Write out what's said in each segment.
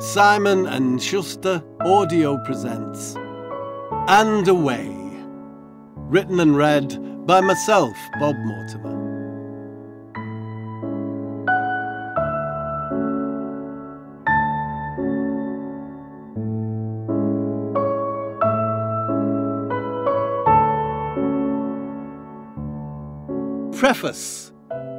Simon & Schuster Audio presents And Away, written and read by myself, Bob Mortimer. Preface.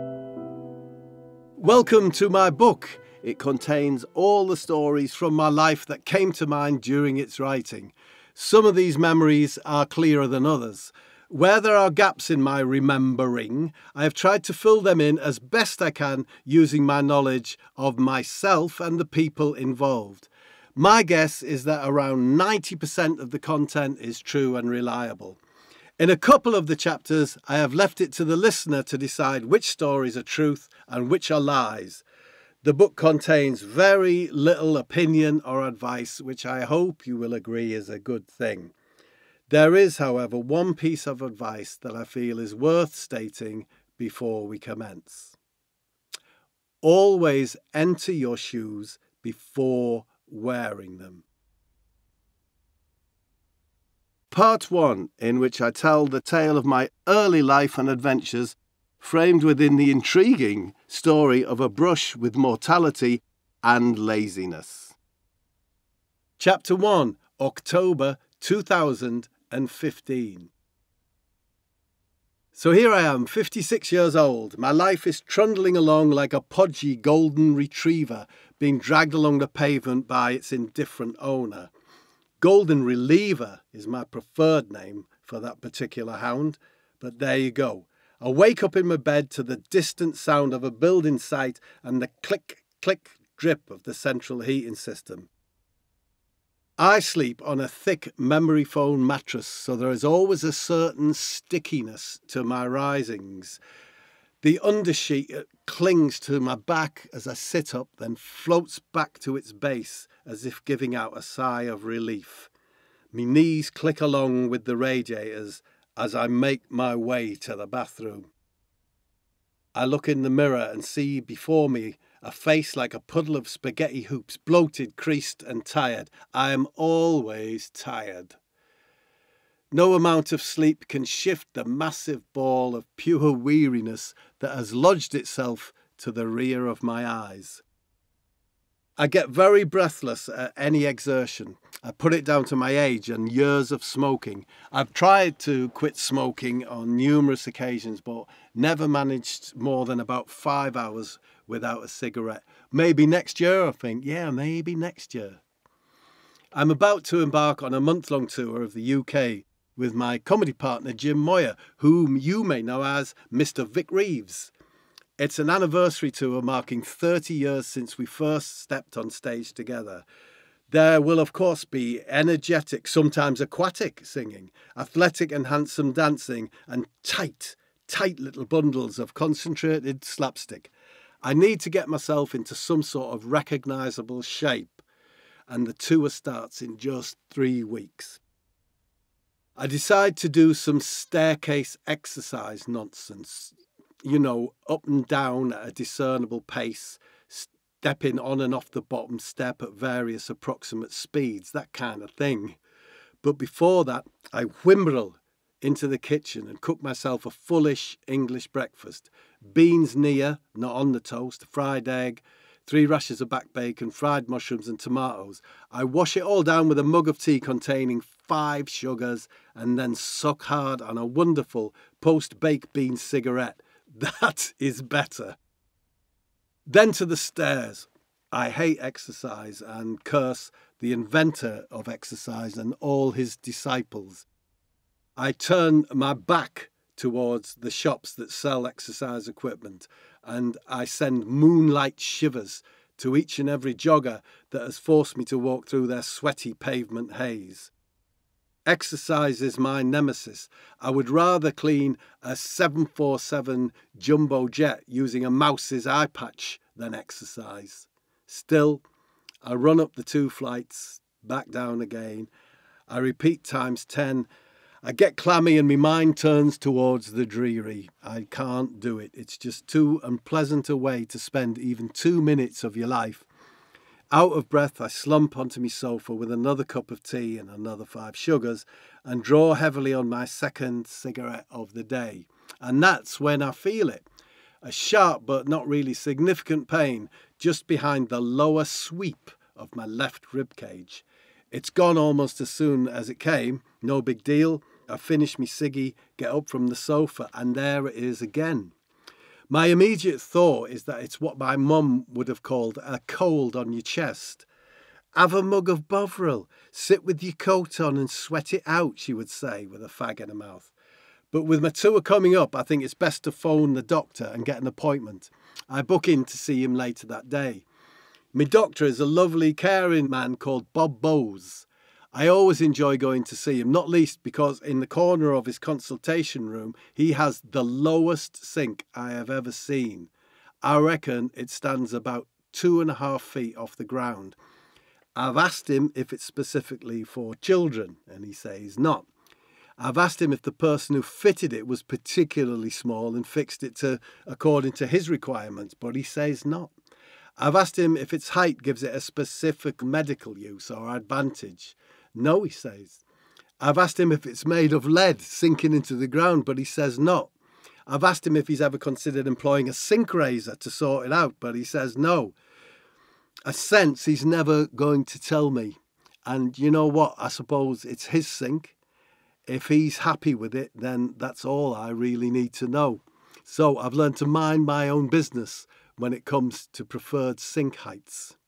Welcome to my book. It contains all the stories from my life that came to mind during its writing. Some of these memories are clearer than others. Where there are gaps in my remembering, I have tried to fill them in as best I can using my knowledge of myself and the people involved. My guess is that around 90% of the content is true and reliable. In a couple of the chapters, I have left it to the listener to decide which stories are truth and which are lies. The book contains very little opinion or advice, which I hope you will agree is a good thing. There is, however, one piece of advice that I feel is worth stating before we commence. Always enter your shoes before wearing them. Part 1, in which I tell the tale of my early life and adventures, framed within the intriguing story of a brush with mortality and laziness. Chapter 1, October 2015. So here I am, 56 years old. My life is trundling along like a podgy golden retriever being dragged along the pavement by its indifferent owner. Golden Reliever is my preferred name for that particular hound, but there you go. I wake up in my bed to the distant sound of a building site and the click, click, drip of the central heating system. I sleep on a thick memory foam mattress, so there is always a certain stickiness to my risings. The undersheet clings to my back as I sit up, then floats back to its base as if giving out a sigh of relief. My knees click along with the radiators as I make my way to the bathroom. I look in the mirror and see before me a face like a puddle of spaghetti hoops, bloated, creased and tired. I am always tired. No amount of sleep can shift the massive ball of pure weariness that has lodged itself to the rear of my eyes. I get very breathless at any exertion. I put it down to my age and years of smoking. I've tried to quit smoking on numerous occasions, but never managed more than about 5 hours without a cigarette. Maybe next year, I think. Yeah, maybe next year. I'm about to embark on a month-long tour of the UK with my comedy partner Jim Moyer, whom you may know as Mr. Vic Reeves. It's an anniversary tour marking 30 years since we first stepped on stage together. There will of course be energetic, sometimes aquatic singing, athletic and handsome dancing, and tight little bundles of concentrated slapstick. I need to get myself into some sort of recognisable shape, and the tour starts in just 3 weeks. I decide to do some staircase exercise nonsense. You know, up and down at a discernible pace, stepping on and off the bottom step at various approximate speeds, that kind of thing. But before that, I whimble into the kitchen and cook myself a fullish English breakfast. Beans near, not on the toast, fried egg, 3 rashers of back bacon, fried mushrooms and tomatoes. I wash it all down with a mug of tea containing 5 sugars and then suck hard on a wonderful post-baked bean cigarette. That is better. Then to the stairs. I hate exercise and curse the inventor of exercise and all his disciples. I turn my back towards the shops that sell exercise equipment, and I send moonlight shivers to each and every jogger that has forced me to walk through their sweaty pavement haze. Exercise is my nemesis. I would rather clean a 747 jumbo jet using a mouse's eye patch than exercise. Still, I run up the 2 flights, back down again. I repeat times 10. I get clammy and my mind turns towards the dreary. I can't do it. It's just too unpleasant a way to spend even 2 minutes of your life. Out of breath, I slump onto my sofa with another cup of tea and another 5 sugars and draw heavily on my second cigarette of the day. And that's when I feel it. A sharp but not really significant pain just behind the lower sweep of my left rib cage. It's gone almost as soon as it came, no big deal. I finish me ciggy, get up from the sofa, and there it is again. My immediate thought is that it's what my mum would have called a cold on your chest. Have a mug of Bovril, sit with your coat on and sweat it out, she would say with a fag in her mouth. But with my tour coming up, I think it's best to phone the doctor and get an appointment. I book in to see him later that day. My doctor is a lovely, caring man called Bob Bowes. I always enjoy going to see him, not least because in the corner of his consultation room, he has the lowest sink I have ever seen. I reckon it stands about 2.5 feet off the ground. I've asked him if it's specifically for children, and he says not. I've asked him if the person who fitted it was particularly small and fixed it according to his requirements, but he says not. I've asked him if its height gives it a specific medical use or advantage. No, he says. I've asked him if it's made of lead sinking into the ground, but he says not. I've asked him if he's ever considered employing a sink razor to sort it out, but he says no. I sense he's never going to tell me. And you know what? I suppose it's his sink. If he's happy with it, then that's all I really need to know. So I've learned to mind my own business when it comes to preferred sink heights.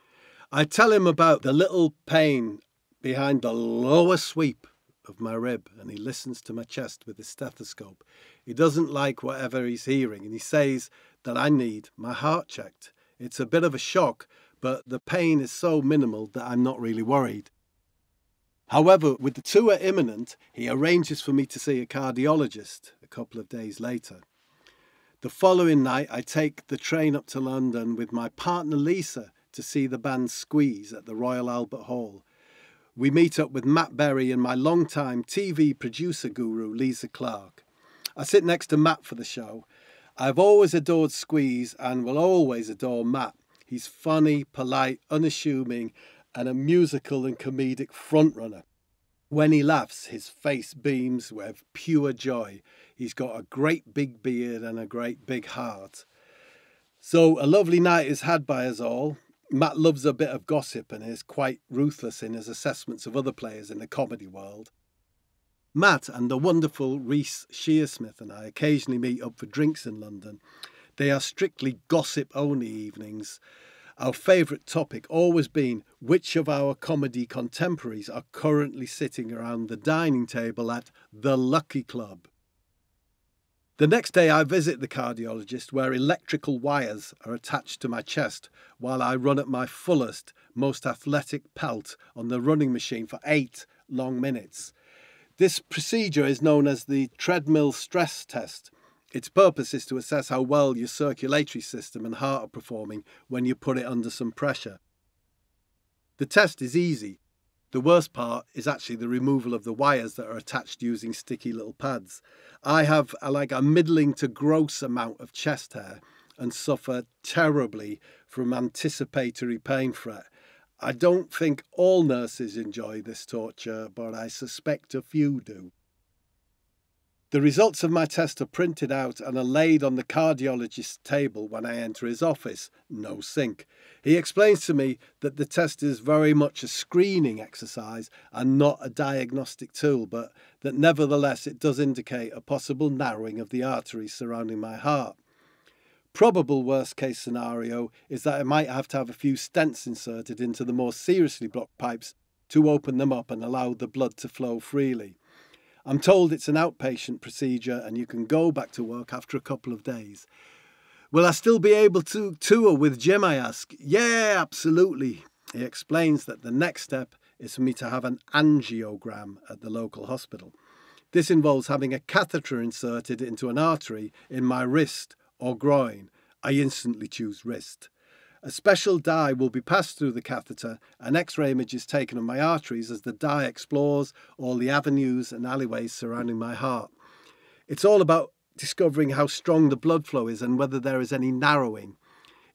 I tell him about the little pain behind the lower sweep of my rib, and he listens to my chest with his stethoscope. He doesn't like whatever he's hearing, and he says that I need my heart checked. It's a bit of a shock, but the pain is so minimal that I'm not really worried. However, with the tour imminent, he arranges for me to see a cardiologist a couple of days later. The following night, I take the train up to London with my partner Lisa to see the band Squeeze at the Royal Albert Hall. We meet up with Matt Berry and my longtime TV producer guru, Lisa Clark. I sit next to Matt for the show. I've always adored Squeeze and will always adore Matt. He's funny, polite, unassuming, and a musical and comedic frontrunner. When he laughs, his face beams with pure joy. He's got a great big beard and a great big heart. So a lovely night is had by us all. Matt loves a bit of gossip and is quite ruthless in his assessments of other players in the comedy world. Matt and the wonderful Reese Shearsmith and I occasionally meet up for drinks in London. They are strictly gossip-only evenings. Our favourite topic always been which of our comedy contemporaries are currently sitting around the dining table at the Lucky Club. The next day I visit the cardiologist where electrical wires are attached to my chest while I run at my fullest, most athletic pelt on the running machine for 8 long minutes. This procedure is known as the treadmill stress test. Its purpose is to assess how well your circulatory system and heart are performing when you put it under some pressure. The test is easy. The worst part is actually the removal of the wires that are attached using sticky little pads. I have a middling to gross amount of chest hair and suffer terribly from anticipatory pain fret. I don't think all nurses enjoy this torture, but I suspect a few do. The results of my test are printed out and are laid on the cardiologist's table when I enter his office. No sink. He explains to me that the test is very much a screening exercise and not a diagnostic tool, but that nevertheless it does indicate a possible narrowing of the arteries surrounding my heart. Probable worst case scenario is that I might have to have a few stents inserted into the more seriously blocked pipes to open them up and allow the blood to flow freely. I'm told it's an outpatient procedure and you can go back to work after a couple of days. Will I still be able to tour with Jim, I ask? Yeah, absolutely. He explains that the next step is for me to have an angiogram at the local hospital. This involves having a catheter inserted into an artery in my wrist or groin. I instantly choose wrist. A special dye will be passed through the catheter and X-ray images taken of my arteries as the dye explores all the avenues and alleyways surrounding my heart. It's all about discovering how strong the blood flow is and whether there is any narrowing.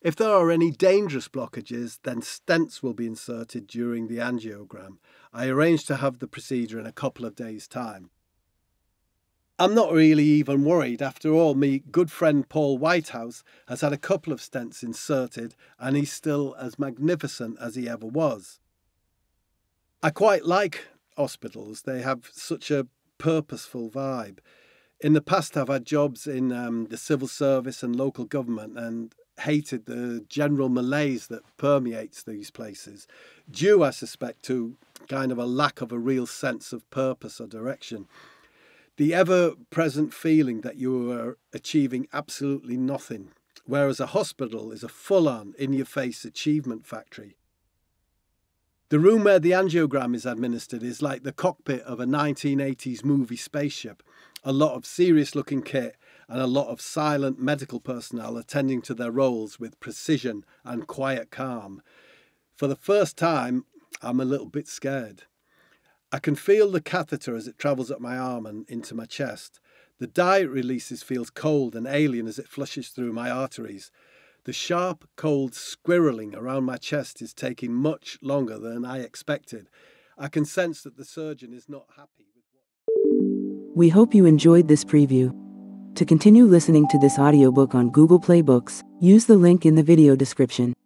If there are any dangerous blockages, then stents will be inserted during the angiogram. I arranged to have the procedure in a couple of days' time. I'm not really even worried. After all, my good friend Paul Whitehouse has had a couple of stents inserted and he's still as magnificent as he ever was. I quite like hospitals. They have such a purposeful vibe. In the past, I've had jobs in the civil service and local government and hated the general malaise that permeates these places, due, I suspect, to kind of a lack of a real sense of purpose or direction. The ever-present feeling that you are achieving absolutely nothing, whereas a hospital is a full-on, in-your-face achievement factory. The room where the angiogram is administered is like the cockpit of a 1980s movie spaceship. A lot of serious-looking kit and a lot of silent medical personnel attending to their roles with precision and quiet calm. For the first time, I'm a little bit scared. I can feel the catheter as it travels up my arm and into my chest. The dye it releases feels cold and alien as it flushes through my arteries. The sharp, cold squirreling around my chest is taking much longer than I expected. I can sense that the surgeon is not happy with what... We hope you enjoyed this preview. To continue listening to this audiobook on Google Play Books, use the link in the video description.